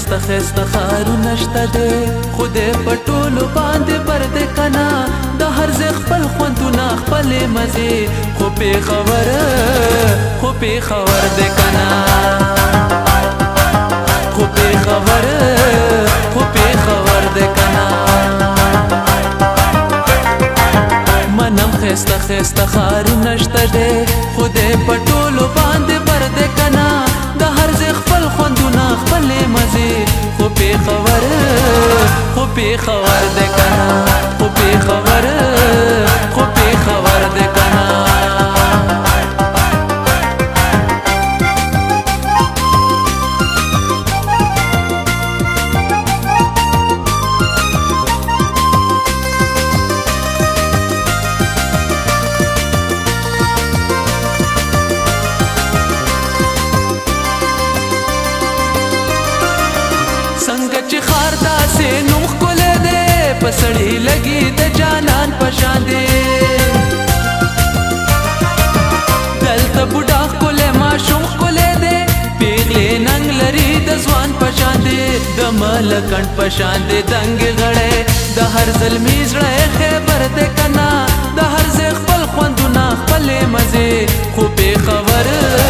خسته خسته خارونه شته دی خدای په ټولو باندې بر دی کنه د هر ځای خپل خوندونه خپلې مزې خو پېښور دی کنه خو پېښور دی کنه منم خسته خسته خارونه شته دی خدای په ټولو باندې بر دی کنه د هر ځای خپل خوندونه خپلې مزې خو پېښور دی کنه خو پېښور دی کنه څنګه چې ښار داسې نوم ښکلی دی په سړي لګي د جانان په شان دی دلته بوډا ښکلی ماشوم ښکلی دی پیغلې ننګ لري د ځوان په شان دی د ملکنډ په شان دی دنګې غړی د هر زلمي زړه یې خیبر دی کنه د هر ځای خپل خوندونه خپلې مزې خو پېښور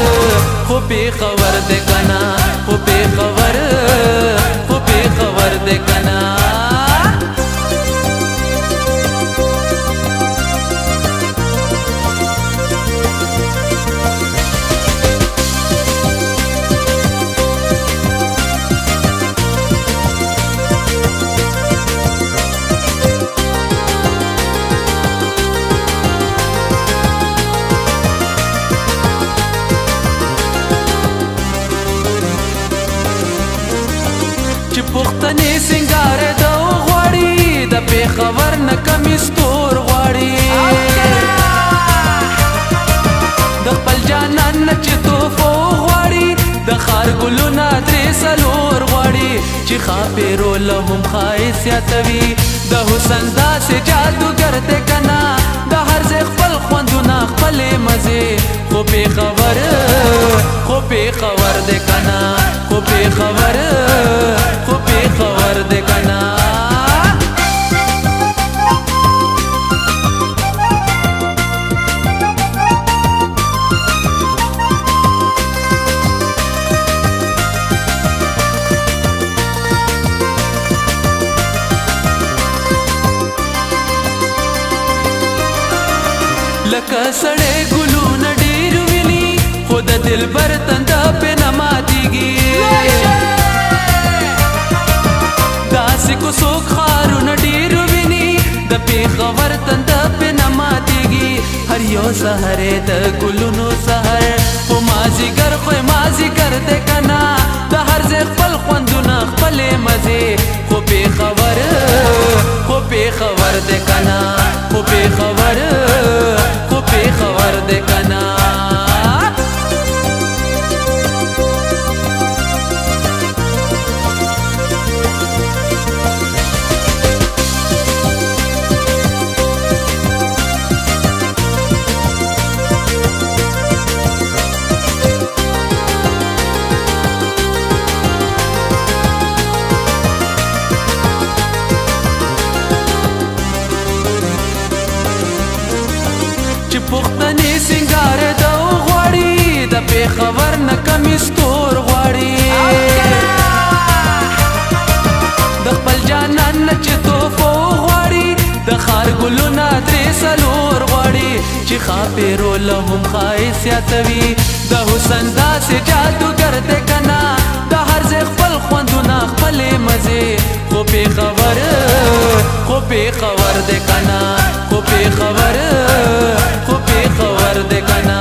دی کنه خو پېښور دی کنه چې پښتنې سنگار د غواړي د پېښور نه کمی ستور غواړي د خپل جانان نه چې توفو غواړي د ښار ګلونه درې څلور غواړي چې ښاپېرو له هم ښایست زیاتوي د حسن داسې جادوګر دی کنه د هر ځای خپل خوندونه خپلې مزې خو پېښور دی کنه خو پېښور دی کنه لکه سړی ګلونه ډېر ویني خو د دلبر تنده پې نه ماتېږي داسې کوڅوک ښارونه ډېر ویني د پېښور تنده پې نه ماتېږي هر یو سهر یې د ګلونو سهر خو مازدیګر خو یې مازدیګر دی کنه د هر ځای خپل خوندونه خپلې مزې خو پېښور دی کنه خو پېښور دی کنه چې پښتنې سنگار د غواړي د پېښور نه کمی ستور غواړي د خپل جانان نه چې توفو غواړي د ښار ګلونه درې څلور غواړي چې ښاپېرو له هم ښایست زیاتوي د حسن داسې جادوګر دی کنه د هر ځای خپل خوندونه خپلې مزې خو پېښور دی کنه خو پېښور دی کنه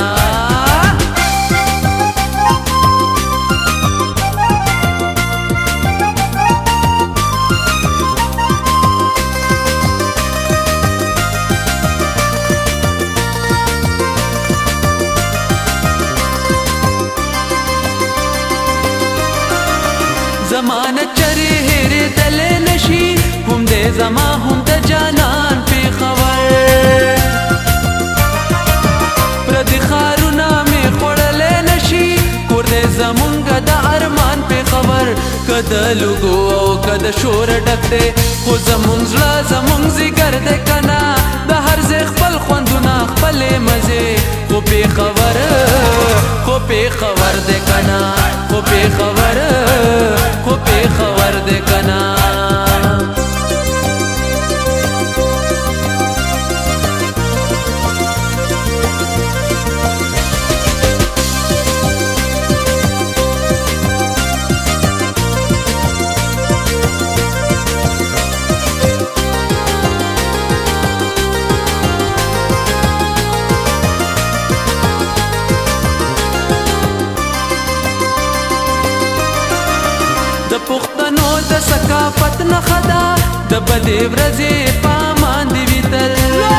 زمانه چرې هېرېدلی نشي هم دی زما هم د جانان پېښور پردي ښارونه مې خوړلی نشي کور دی زمونږ د ارمان پېښور که د لوګو او که د شور ډک دی خو زمونږ زړه زمونږ ځیګر دی که نه د هر ځای خپل خوندونه خپلې مزې خو پېښور خو پېښور دی که نه خو پېښور خو پېښور دی که نه د پښتنو د ثقافت نښه ده د بدې ورځې په امان دې وي تل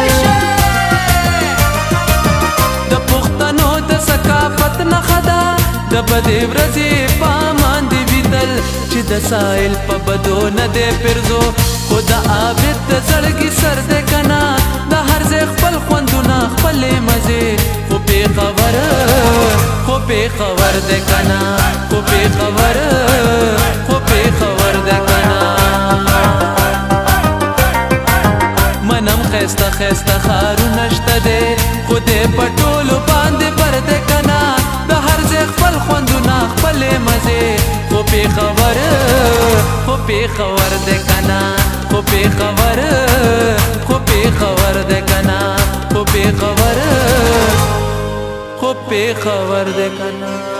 د پښتنو د ثقافت نښه ده د بدې ورځې په امان دې وي تل چې د سایل په بدو نه دی پرزو خو د عابد د زړګي سر دی که نه د هر ځای خپل خوندونه خپلې مزې خو پېښور خو پېښور دی که نه خو پېښور خو پېښور دی که نه منم ښایسته ښایسته ښارونه شته دی خو دی په ټولو باندې بر دی که نه د هر ځای خپل خوندونه خپلې مزې خو پېښور خو پېښور دی که نه خو پېښور خو پېښور دی که نه خو پېښور خو پېښور دی که نه